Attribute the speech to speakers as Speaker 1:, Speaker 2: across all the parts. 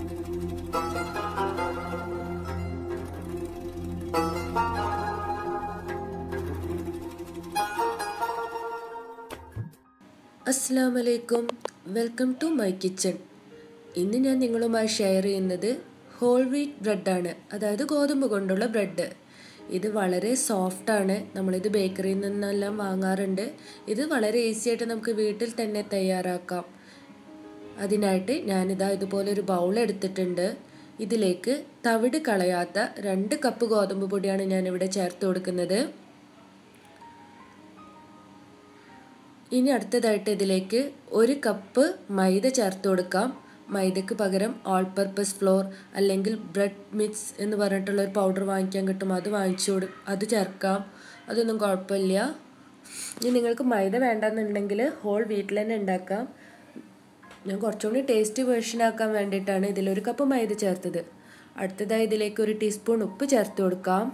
Speaker 1: അസ്സലാമലൈക്കും, welcome to my kitchen. ഇന്ന് ഞാൻ നിങ്ങളുമായി ഷെയർ ചെയ്യുന്നത് ഹോൾ വീറ്റ് ബ്രെഡാണ്, അതായത് ഗോതമ്പ് കൊണ്ടുള്ള ബ്രെഡ്. ഇത് വളരെ സോഫ്റ്റാണ്. നമ്മളിത് ബേക്കറിയിൽ നിന്നെല്ലാം വാങ്ങാറുണ്ട്. ഇത് വളരെ ഈസി ആയിട്ട് നമുക്ക് വീട്ടിൽ തന്നെ തയ്യാറാക്കാം. അതിനായിട്ട് ഞാനിതാ ഇതുപോലൊരു ബൗൾ എടുത്തിട്ടുണ്ട്. ഇതിലേക്ക് തവിട് കളയാത്ത 2 കപ്പ് ഗോതമ്പ് പൊടിയാണ് ഞാനിവിടെ ചേർത്ത് കൊടുക്കുന്നത്. ഇനി അടുത്തതായിട്ട് ഇതിലേക്ക് 1 കപ്പ് മൈദ ചേർത്ത് കൊടുക്കാം. മൈദയ്ക്ക് പകരം ഓൾ പർപ്പസ് ഫ്ലോർ അല്ലെങ്കിൽ ബ്രെഡ് മിക്സ് എന്ന് പറഞ്ഞിട്ടുള്ള ഒരു പൗഡർ വാങ്ങിക്കാൻ കിട്ടും. അത് ചേർക്കാം, അതൊന്നും കുഴപ്പമില്ല. ഇനി നിങ്ങൾക്ക് മൈദ വേണ്ടെന്നുണ്ടെങ്കിൽ ഹോൾ വീട്ടിൽ തന്നെ ഉണ്ടാക്കാം. ഞാൻ കുറച്ചുകൂടി ടേസ്റ്റി വേർഷൻ ആക്കാൻ വേണ്ടിയിട്ടാണ് ഇതിൽ 1 കപ്പ് മൈദ ചേർത്തത്. അടുത്തതായി ഇതിലേക്ക് 1 ടീസ്പൂൺ ഉപ്പ് ചേർത്ത് കൊടുക്കാം.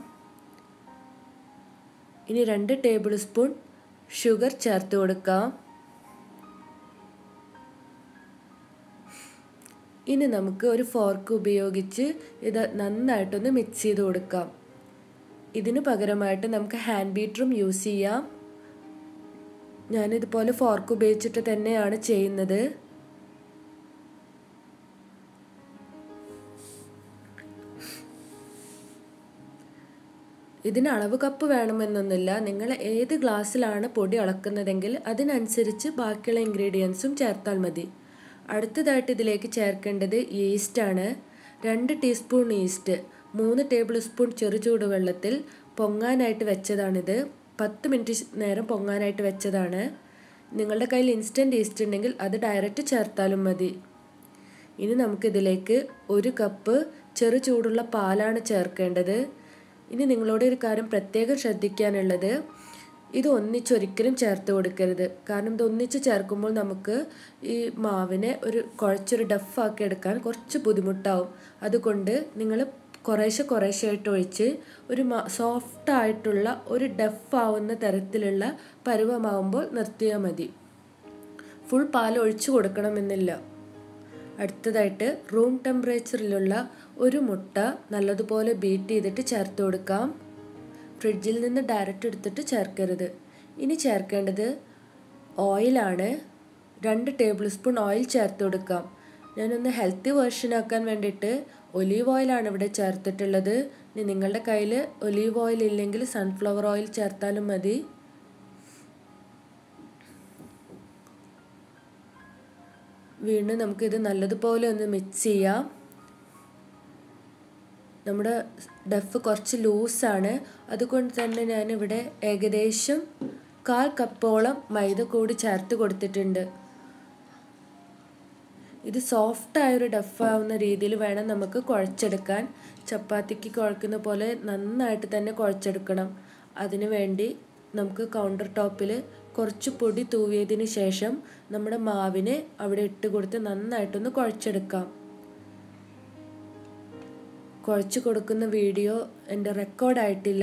Speaker 1: ഇനി 2 ടേബിൾ സ്പൂൺ ഷുഗർ ചേർത്ത് കൊടുക്കാം. ഇനി നമുക്ക് ഒരു ഫോർക്ക് ഉപയോഗിച്ച് ഇത് നന്നായിട്ടൊന്ന് മിക്സ് ചെയ്ത് കൊടുക്കാം. ഇതിന് പകരമായിട്ട് നമുക്ക് ഹാൻഡ് ബീറ്ററും യൂസ് ചെയ്യാം. ഞാനിതുപോലെ ഫോർക്ക് ഉപയോഗിച്ചിട്ട് തന്നെയാണ് ചെയ്യുന്നത്. ഇതിന് അളവ് കപ്പ് വേണമെന്നൊന്നുമില്ല. നിങ്ങൾ ഏത് ഗ്ലാസ്സിലാണ് പൊടി അളക്കുന്നതെങ്കിൽ അതിനനുസരിച്ച് ബാക്കിയുള്ള ഇൻഗ്രീഡിയൻസും ചേർത്താൽ മതി. അടുത്തതായിട്ട് ഇതിലേക്ക് ചേർക്കേണ്ടത് ഈസ്റ്റാണ്. 2 ടീസ്പൂൺ ഈസ്റ്റ് 3 ടേബിൾ സ്പൂൺ ചെറു ചൂടുവെള്ളത്തിൽ പൊങ്ങാനായിട്ട് വെച്ചതാണിത്. 10 മിനിറ്റ് നേരം പൊങ്ങാനായിട്ട് വെച്ചതാണ്. നിങ്ങളുടെ കയ്യിൽ ഇൻസ്റ്റൻറ്റ് ഈസ്റ്റ് ഉണ്ടെങ്കിൽ അത് ഡയറക്റ്റ് ചേർത്താലും മതി. ഇനി നമുക്കിതിലേക്ക് 1 കപ്പ് ചെറു ചൂടുള്ള പാലാണ് ചേർക്കേണ്ടത്. ഇനി നിങ്ങളോട് ഒരു കാര്യം പ്രത്യേകം ശ്രദ്ധിക്കാനുള്ളത്, ഇത് ഒന്നിച്ചൊരിക്കലും ചേർത്ത് കൊടുക്കരുത്. കാരണം ഇത് ഒന്നിച്ച് ചേർക്കുമ്പോൾ നമുക്ക് ഈ മാവിനെ കുഴച്ചൊരു ഡഫാക്കി എടുക്കാൻ കുറച്ച് ബുദ്ധിമുട്ടാവും. അതുകൊണ്ട് നിങ്ങൾ കുറേശ്ശെ ആയിട്ട് ഒഴിച്ച് ഒരു സോഫ്റ്റായിട്ടുള്ള ഒരു ഡഫാവുന്ന തരത്തിലുള്ള പരുവമാവുമ്പോൾ നിർത്തിയാൽ മതി. ഫുൾ പാൽ ഒഴിച്ചു കൊടുക്കണമെന്നില്ല. അടുത്തതായിട്ട് റൂം ടെമ്പറേച്ചറിലുള്ള 1 മുട്ട നല്ലതുപോലെ ബീറ്റ് ചെയ്തിട്ട് ചേർത്ത് കൊടുക്കാം. ഫ്രിഡ്ജിൽ നിന്ന് ഡയറക്റ്റ് എടുത്തിട്ട് ചേർക്കരുത്. ഇനി ചേർക്കേണ്ടത് ഓയിലാണ്. 2 ടേബിൾ സ്പൂൺ ഓയിൽ ചേർത്ത് കൊടുക്കാം. ഞാനൊന്ന് ഹെൽത്തി വേർഷൻ ആക്കാൻ വേണ്ടിയിട്ട് ഒലീവ് ഓയിലാണ് ഇവിടെ ചേർത്തിട്ടുള്ളത്. ഇനി നിങ്ങളുടെ കയ്യിൽ ഒലീവ് ഓയിൽ ഇല്ലെങ്കിൽ സൺഫ്ലവർ ഓയിൽ ചേർത്താലും മതി. വീണ്ടും നമുക്കിത് നല്ലതുപോലെ ഒന്ന് മിക്സ് ചെയ്യാം. നമ്മുടെ ഡഫ് കുറച്ച് ലൂസാണ്, അതുകൊണ്ട് തന്നെ ഞാനിവിടെ ഏകദേശം 1/4 കപ്പോളം മൈദ കൂടി ചേർത്ത് കൊടുത്തിട്ടുണ്ട്. ഇത് സോഫ്റ്റായൊരു ഡഫാവുന്ന രീതിയിൽ വേണം നമുക്ക് കുഴച്ചെടുക്കാൻ. ചപ്പാത്തിക്ക് കുഴക്കുന്ന പോലെ നന്നായിട്ട് തന്നെ കുഴച്ചെടുക്കണം. അതിനു വേണ്ടി നമുക്ക് കൗണ്ടർ ടോപ്പിൽ കുറച്ച് പൊടി തൂവിയതിന് ശേഷം നമ്മുടെ മാവിനെ അവിടെ ഇട്ട് കൊടുത്ത് നന്നായിട്ടൊന്ന് കുഴച്ചെടുക്കാം. കുഴച്ച് കൊടുക്കുന്ന വീഡിയോ എൻ്റെ റെക്കോർഡായിട്ടില്ല.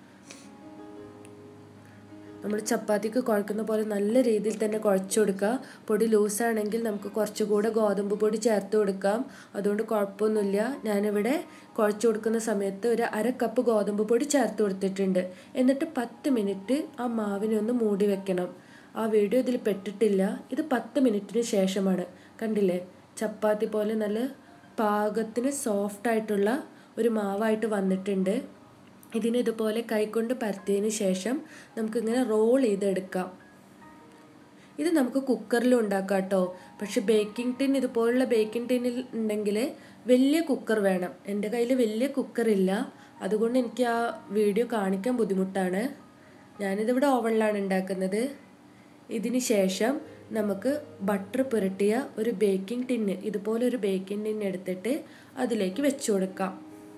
Speaker 1: നമ്മൾ ചപ്പാത്തിക്ക് കുഴക്കുന്ന പോലെ നല്ല രീതിയിൽ തന്നെ കുഴച്ച് കൊടുക്കുക. പൊടി ലൂസാണെങ്കിൽ നമുക്ക് കുറച്ചുകൂടെ ഗോതമ്പ് പൊടി ചേർത്ത് കൊടുക്കാം, അതുകൊണ്ട് കുഴപ്പമൊന്നുമില്ല. ഞാനിവിടെ കുഴച്ച് കൊടുക്കുന്ന സമയത്ത് 1/2 കപ്പ് ഗോതമ്പ് പൊടി ചേർത്ത് കൊടുത്തിട്ടുണ്ട്. എന്നിട്ട് 10 മിനിറ്റ് ആ മാവിനെ ഒന്ന് മൂടി വെക്കണം. ആ വീഡിയോ ഇതിൽ പെട്ടിട്ടില്ല. ഇത് 10 മിനിറ്റിന് ശേഷമാണ്. കണ്ടില്ലേ, ചപ്പാത്തി പോലെ നല്ല പാകത്തിന് സോഫ്റ്റായിട്ടുള്ള ഒരു മാവായിട്ട് വന്നിട്ടുണ്ട്. ഇതിന് ഇതുപോലെ കൈകൊണ്ട് പരത്തിയതിന് ശേഷം നമുക്കിങ്ങനെ റോൾ ചെയ്തെടുക്കാം. ഇത് നമുക്ക് കുക്കറിലും ഉണ്ടാക്കാം കേട്ടോ. പക്ഷെ ബേക്കിംഗ് ടിൻ, ഇതുപോലുള്ള ബേക്കിംഗ് ടിന്നിൽ ഉണ്ടെങ്കിൽ വലിയ കുക്കർ വേണം. എൻ്റെ കയ്യിൽ വലിയ കുക്കറില്ല, അതുകൊണ്ട് എനിക്ക് ആ വീഡിയോ കാണിക്കാൻ ബുദ്ധിമുട്ടാണ്. ഞാനിതിവിടെ ഓവനിലാണ് ഉണ്ടാക്കുന്നത്. ഇതിന് ശേഷം നമുക്ക് ബട്ടർ പുരട്ടിയ ഒരു ബേക്കിംഗ് ടിന്ന്, ഇതുപോലൊരു ബേക്കിംഗ് ടിന്ന് എടുത്തിട്ട് അതിലേക്ക് വെച്ച് കൊടുക്കാം.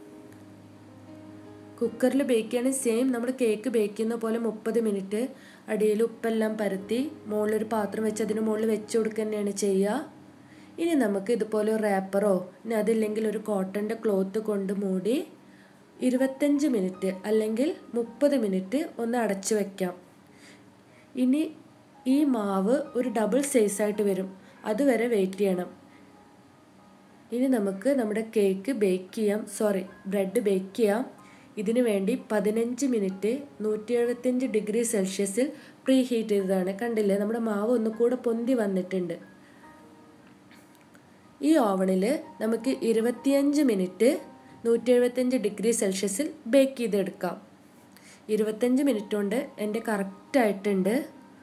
Speaker 1: കുക്കറിൽ ബേക്ക് ചെയ്യുകയാണെങ്കിൽ സെയിം നമ്മൾ കേക്ക് ബേക്ക് ചെയ്യുന്ന പോലെ 30 മിനിറ്റ് അടിയിൽ ഉപ്പെല്ലാം പരത്തി മുകളിലൊരു പാത്രം വെച്ച് അതിന് മുകളിൽ വെച്ച് കൊടുക്കുക തന്നെയാണ് ചെയ്യുക. ഇനി നമുക്ക് ഇതുപോലെ ഒരു റാപ്പറോ, ഇനി അതില്ലെങ്കിൽ ഒരു കോട്ടൻ്റെ ക്ലോത്ത് കൊണ്ട് മൂടി 25 മിനിറ്റ് അല്ലെങ്കിൽ 30 മിനിറ്റ് ഒന്ന് അടച്ചു വയ്ക്കാം. ഇനി ഈ മാവ് ഒരു ഡബിൾ സൈസായിട്ട് വരും, അതുവരെ വെയിറ്റ് ചെയ്യണം. ഇനി നമുക്ക് നമ്മുടെ കേക്ക് ബേക്ക് ചെയ്യാം, ബ്രെഡ് ബേക്ക് ചെയ്യാം. ഇതിനു വേണ്ടി 15 മിനിറ്റ് 175 ഡിഗ്രി സെൽഷ്യസിൽ പ്രീ ഹീറ്റ് ചെയ്തതാണ്. കണ്ടില്ലേ, നമ്മുടെ മാവ് ഒന്നുകൂടെ പൊന്തി വന്നിട്ടുണ്ട്. ഈ ഓവണിൽ നമുക്ക് 25 മിനിറ്റ് 175 ഡിഗ്രി സെൽഷ്യസിൽ ബേക്ക് ചെയ്തെടുക്കാം. 25 മിനിറ്റ് കൊണ്ട് എൻ്റെ കറക്റ്റായിട്ടുണ്ട്.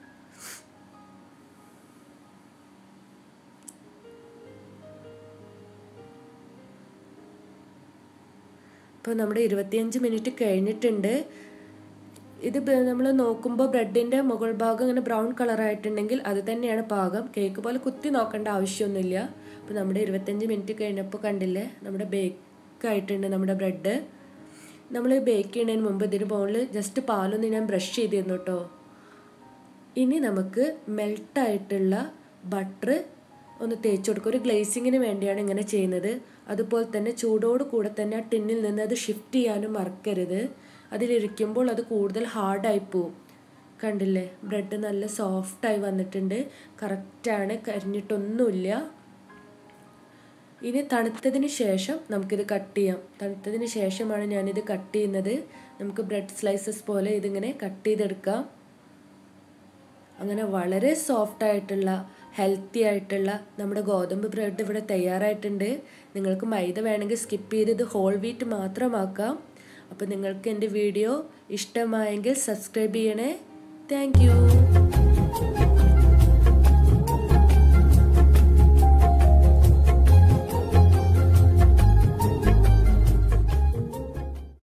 Speaker 1: ഇപ്പോൾ നമ്മുടെ 25 മിനിറ്റ് കഴിഞ്ഞിട്ടുണ്ട്. ഇത് നമ്മൾ നോക്കുമ്പോൾ ബ്രെഡിൻ്റെ മുകൾ ഭാഗം ഇങ്ങനെ ബ്രൗൺ കളറായിട്ടുണ്ടെങ്കിൽ അത് തന്നെയാണ് പാകം. കേക്ക് പോലെ കുത്തി നോക്കേണ്ട ആവശ്യമൊന്നുമില്ല. അപ്പോൾ നമ്മുടെ 25 മിനിറ്റ് കഴിഞ്ഞപ്പോൾ കണ്ടില്ലേ, നമ്മുടെ ബേക്കായിട്ടുണ്ട് നമ്മുടെ ബ്രെഡ്. നമ്മൾ ബേക്ക് ചെയ്യുന്നതിന് മുമ്പ് ഇതിന് മുകളിൽ ജസ്റ്റ് പാലൊന്ന് ഞാൻ ബ്രഷ് ചെയ്തിരുന്നു കേട്ടോ. ഇനി നമുക്ക് മെൽട്ടായിട്ടുള്ള ബട്ടർ ഒന്ന് തേച്ച് കൊടുക്കുക. ഒരു ഗ്ലേസിങ്ങിന് വേണ്ടിയാണ് ഇങ്ങനെ ചെയ്യുന്നത്. അതുപോലെ തന്നെ ചൂടോട് കൂടെ തന്നെ ആ ടിന്നിൽ നിന്ന് അത് ഷിഫ്റ്റ് ചെയ്യാനും മറക്കരുത്. അതിലിരിക്കുമ്പോൾ അത് കൂടുതൽ ഹാർഡായി പോവും. കണ്ടില്ലേ, ബ്രെഡ് നല്ല സോഫ്റ്റായി വന്നിട്ടുണ്ട്. കറക്റ്റാണ്, കരിഞ്ഞിട്ടൊന്നുമില്ല. ഇനി തണുത്തതിന് ശേഷം നമുക്കിത് കട്ട് ചെയ്യാം. തണുത്തതിന് ശേഷമാണ് ഞാനിത് കട്ട് ചെയ്യുന്നത്. നമുക്ക് ബ്രെഡ് സ്ലൈസസ് പോലെ ഇതിങ്ങനെ കട്ട് ചെയ്തെടുക്കാം. അങ്ങനെ വളരെ സോഫ്റ്റായിട്ടുള്ള ഹെൽത്തി ആയിട്ടുള്ള നമ്മുടെ ഗോതമ്പ് ബ്രെഡ് ഇവിടെ തയ്യാറായിട്ടുണ്ട്. നിങ്ങൾക്ക് മൈദ വേണമെങ്കിൽ സ്കിപ്പ് ചെയ്ത് ഇത് ഹോൾ വീറ്റ് മാത്രമാക്കാം. അപ്പോൾ നിങ്ങൾക്ക് എൻ്റെ വീഡിയോ ഇഷ്ടമായെങ്കിൽ സബ്സ്ക്രൈബ് ചെയ്യണേ. Thank U.